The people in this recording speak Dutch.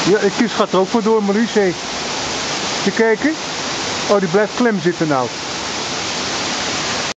Ja, de kist gaat er ook voor door, Maurice. Hey. Je kijken? Oh, die blijft klem zitten nou.